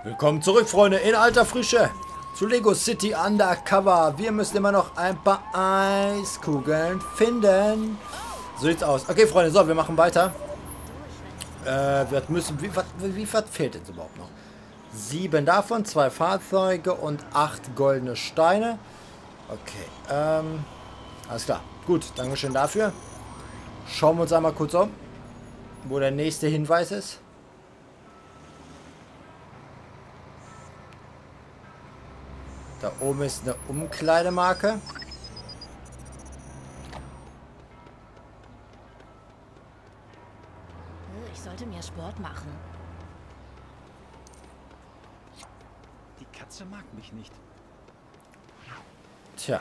Willkommen zurück, Freunde, in alter Frische zu Lego City Undercover. Wir müssen immer noch ein paar Eiskugeln finden. So sieht's aus. Okay, Freunde, so, wir machen weiter. Was fehlt jetzt überhaupt noch? 7 davon, 2 Fahrzeuge und 8 goldene Steine. Okay, alles klar. Gut, Dankeschön dafür. Schauen wir uns einmal kurz um, wo der nächste Hinweis ist. Da oben ist eine Umkleidemarke. Ich sollte mehr Sport machen. Die Katze mag mich nicht. Tja.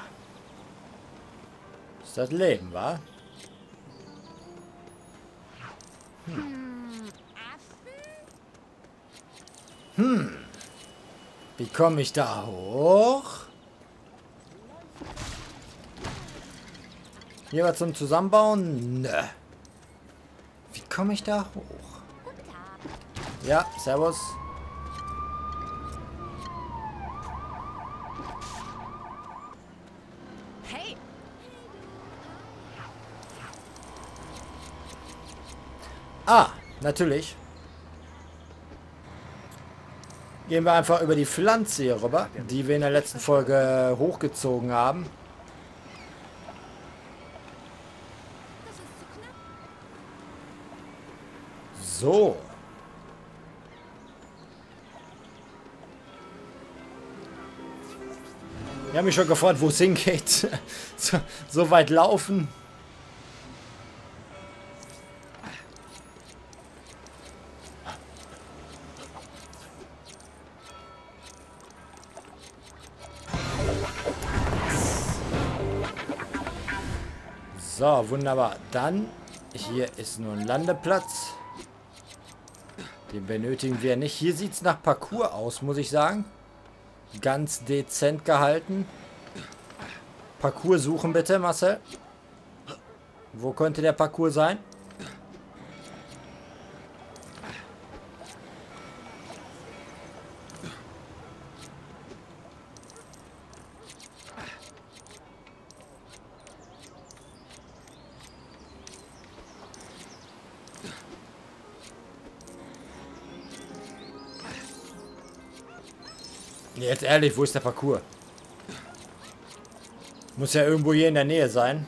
Ist das Leben, wa? Wie komme ich da hoch? Hier was zum Zusammenbauen? Nö. Wie komme ich da hoch? Ja, servus. Hey! Ah, natürlich. Gehen wir einfach über die Pflanze hier rüber, die wir in der letzten Folge hochgezogen haben. So. Ich habe mich schon gefragt, wo es hingeht. So weit laufen. So, wunderbar. Dann, hier ist nur ein Landeplatz. Den benötigen wir nicht. Hier sieht es nach Parcours aus, muss ich sagen. Ganz dezent gehalten. Parcours suchen bitte, Marcel. Wo könnte der Parcours sein? Jetzt ehrlich, wo ist der Parcours? Muss ja irgendwo hier in der Nähe sein.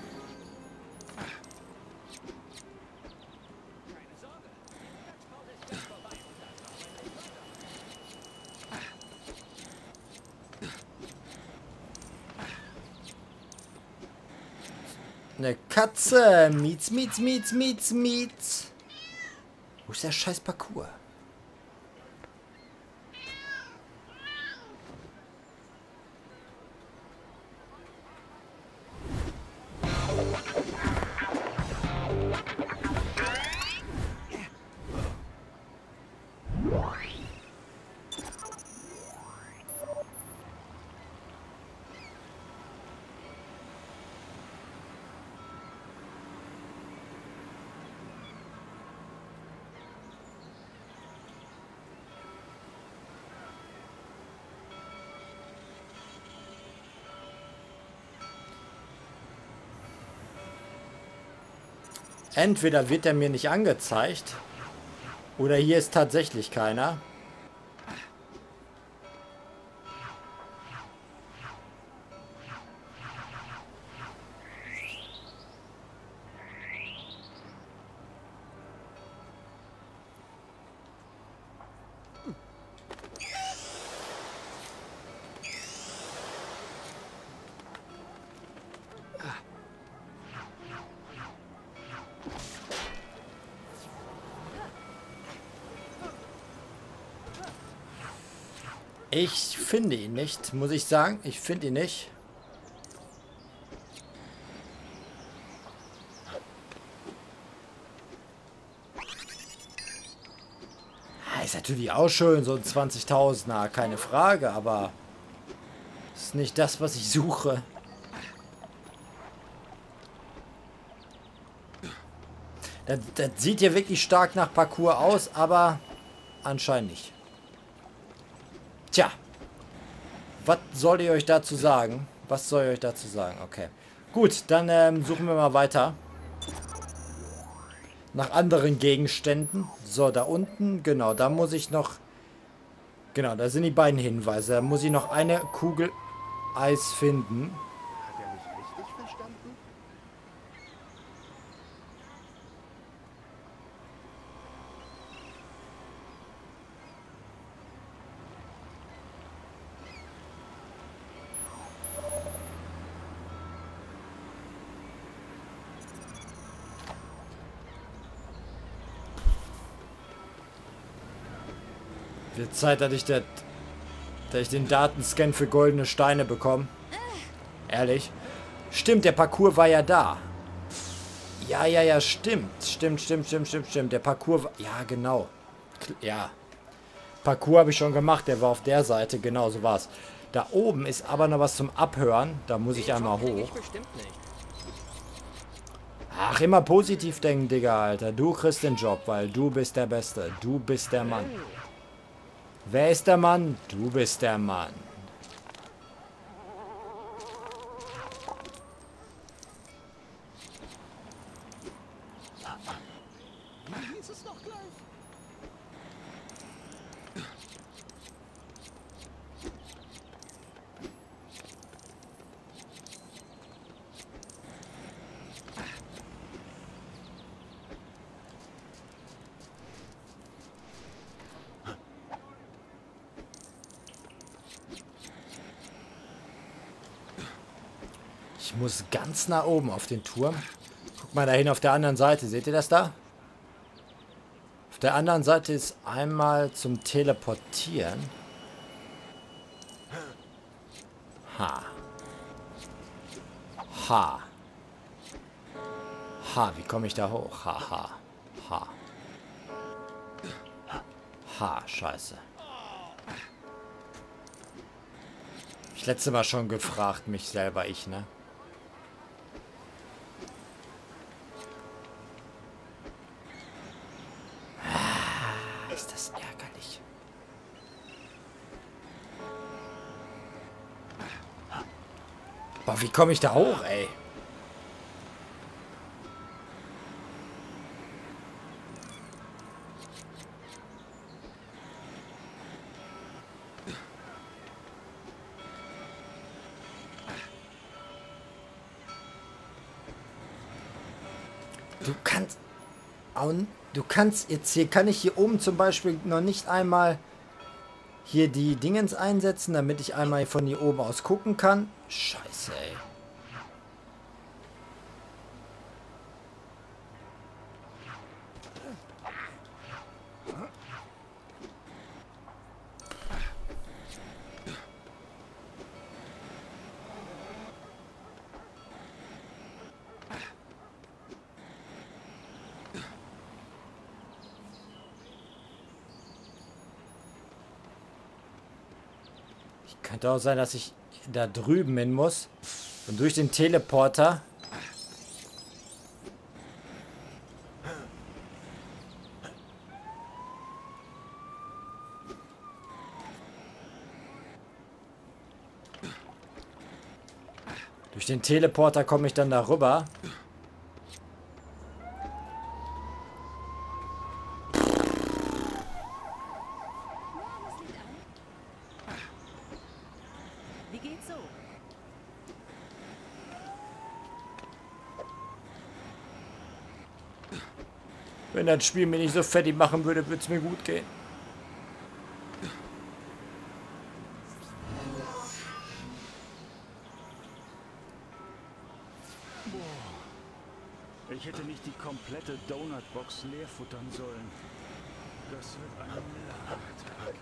Eine Katze. Mietz. Wo ist der scheiß Parcours? Entweder wird er mir nicht angezeigt, oder hier ist tatsächlich keiner. Ich finde ihn nicht, muss ich sagen. Ich finde ihn nicht. Ist natürlich auch schön, so ein 20.000er, keine Frage, aber ist nicht das, was ich suche. Das sieht hier wirklich stark nach Parcours aus, aber anscheinend nicht. Tja. Was soll ich euch dazu sagen? Was soll ich euch dazu sagen? Okay. Gut, dann suchen wir mal weiter. Nach anderen Gegenständen. So, da unten, genau, da muss ich noch... Genau, da sind die beiden Hinweise. Da muss ich noch eine Kugel Eis finden. Hat er mich richtig verstanden? Wird Zeit, dass ich den Datenscan für goldene Steine bekomme. Ehrlich. Stimmt, der Parcours war ja da. Ja, stimmt. Stimmt. Der Parcours war... Ja, genau. Ja. Parcours habe ich schon gemacht, der war auf der Seite. Genau, so war's. Da oben ist aber noch was zum Abhören. Da muss ich einmal hoch. Ach, immer positiv denken, Digga, Alter. Du kriegst den Job, weil du bist der Beste. Du bist der Mann. Wer ist der Mann? Du bist der Mann. Wie hieß es noch gleich? Ich muss ganz nach oben auf den Turm. Guck mal dahin auf der anderen Seite. Seht ihr das da? Auf der anderen Seite ist einmal zum Teleportieren. Ha. Ha. Ha, wie komme ich da hoch? Ha, ha. Ha. Ha, scheiße. Ich letzte Mal schon gefragt, mich selber, ne? Ist das ärgerlich. Boah, wie komme ich da hoch, ey? Du kannst jetzt hier, kann ich hier oben zum Beispiel noch nicht einmal hier die Dingens einsetzen, damit ich einmal von hier oben aus gucken kann. Scheiße, ey. Könnte auch sein, dass ich da drüben hin muss. Und durch den Teleporter... Durch den Teleporter komme ich dann darüber. Wie geht's so? Wenn das Spiel mir nicht so fertig machen würde, würde es mir gut gehen. Ich hätte nicht die komplette Donutbox leer futtern sollen. Das wird ein langer Tag.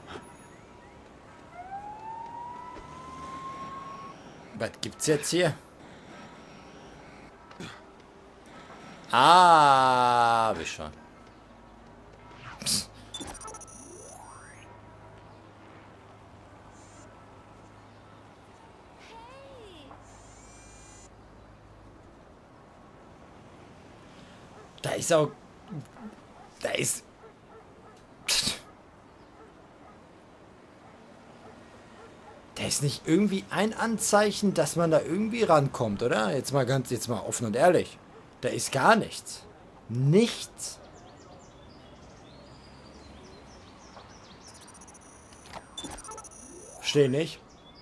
Was gibt's jetzt hier? Ah, hab ich schon. Psst. Da ist auch... Da ist... ist nicht irgendwie ein Anzeichen, dass man da irgendwie rankommt, oder? Jetzt mal offen und ehrlich. Da ist gar nichts. Nichts. Verstehe nicht.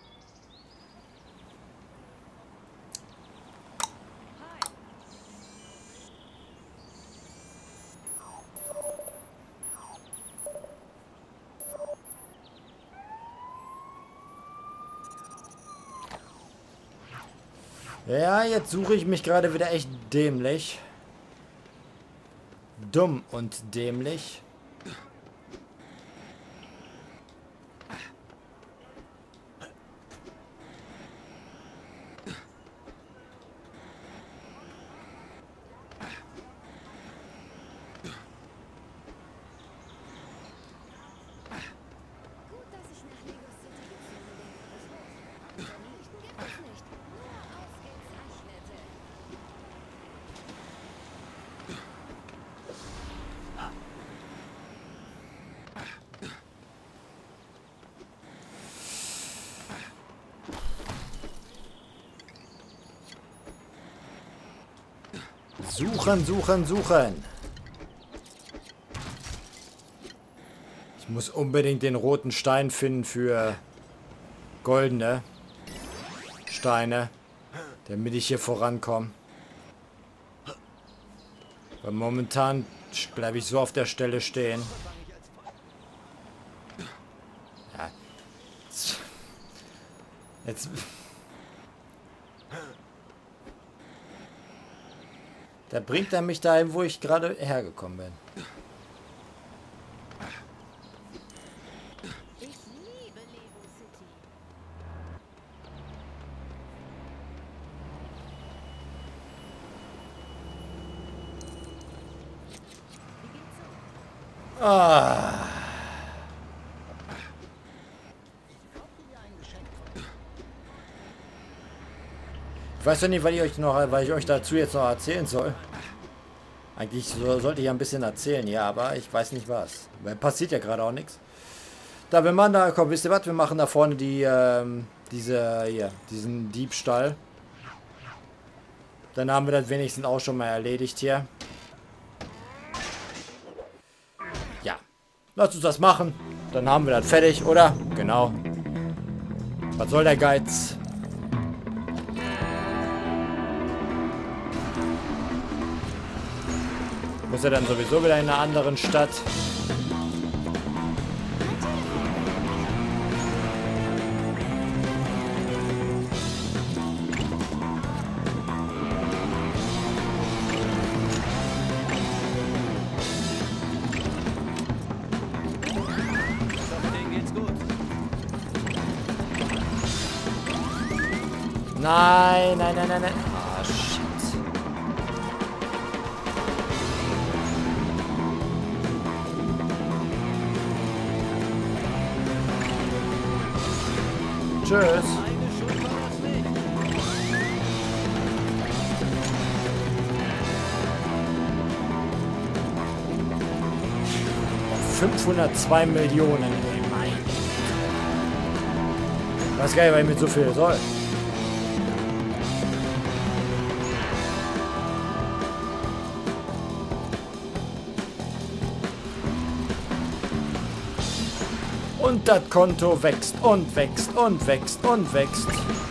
Ja, jetzt suche ich mich gerade wieder echt dämlich. Dumm und dämlich. Suchen, suchen, suchen. Ich muss unbedingt den roten Stein finden für goldene Steine, damit ich hier vorankomme. Weil momentan bleibe ich so auf der Stelle stehen. Ja. Jetzt... Da bringt er mich dahin, wo ich gerade hergekommen bin. Ich liebe Lego City. Ah. Ich weiß ja nicht, weil ich euch dazu jetzt noch erzählen soll. Eigentlich sollte ich ja ein bisschen erzählen, ja, aber ich weiß nicht was. Weil passiert ja gerade auch nichts. Da, wenn man da kommt, wisst ihr was? Wir machen da vorne diesen Diebstahl. Dann haben wir das wenigstens auch schon mal erledigt hier. Ja. Lasst uns das machen. Dann haben wir das fertig, oder? Genau. Was soll der Geiz? Muss er dann sowieso wieder in einer anderen Stadt. Nein, nein, nein, nein, nein. Ah, shit. Tschüss. 502 Millionen. Ey, mein. Ich weiß gar nicht, was ich mit so viel soll. Und das Konto wächst und wächst und wächst und wächst.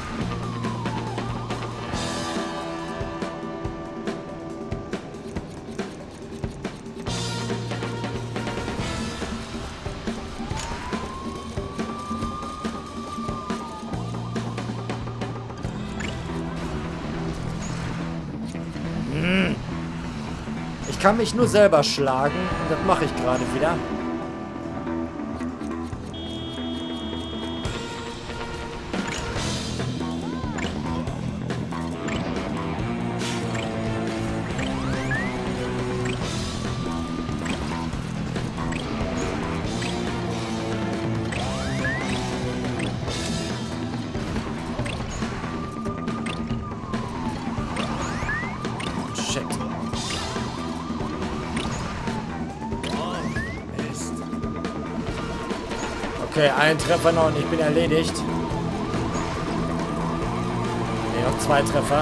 Ich kann mich nur selber schlagen und das mache ich gerade wieder. Okay, ein Treffer noch und ich bin erledigt. Noch 2 Treffer.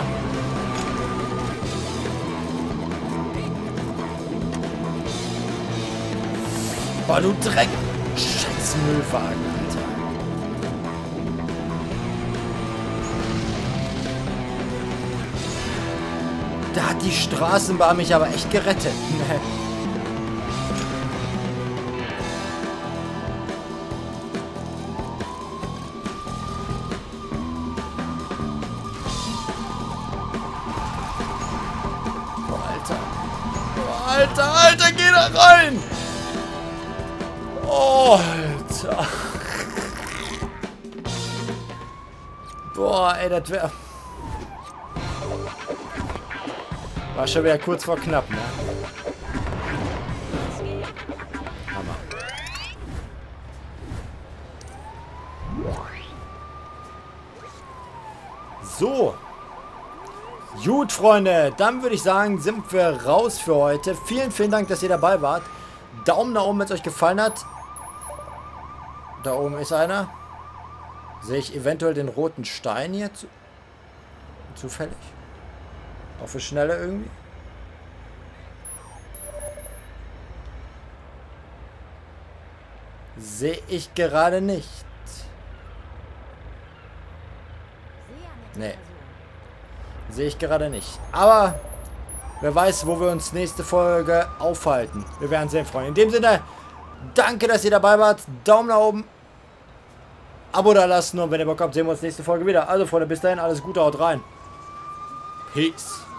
Boah, du Dreck. Scheiß Müllwagen, Alter. Da hat die Straßenbahn mich aber echt gerettet. Alter, geh da rein! Oh, Alter. Boah, ey, das wäre... War schon wieder kurz vor knapp, ne? Hammer. So. Gut, Freunde, dann würde ich sagen, sind wir raus für heute. Vielen, vielen Dank, dass ihr dabei wart. Daumen nach oben, wenn es euch gefallen hat. Da oben ist einer. Sehe ich eventuell den roten Stein hier zufällig? Auf die Schnelle irgendwie? Sehe ich gerade nicht. Nee. Sehe ich gerade nicht. Aber wer weiß, wo wir uns nächste Folge aufhalten. Wir werden sehen, Freunde. In dem Sinne, danke, dass ihr dabei wart. Daumen nach oben. Abo da lassen. Und wenn ihr Bock habt, sehen wir uns nächste Folge wieder. Also, Freunde, bis dahin, alles Gute, haut rein. Peace.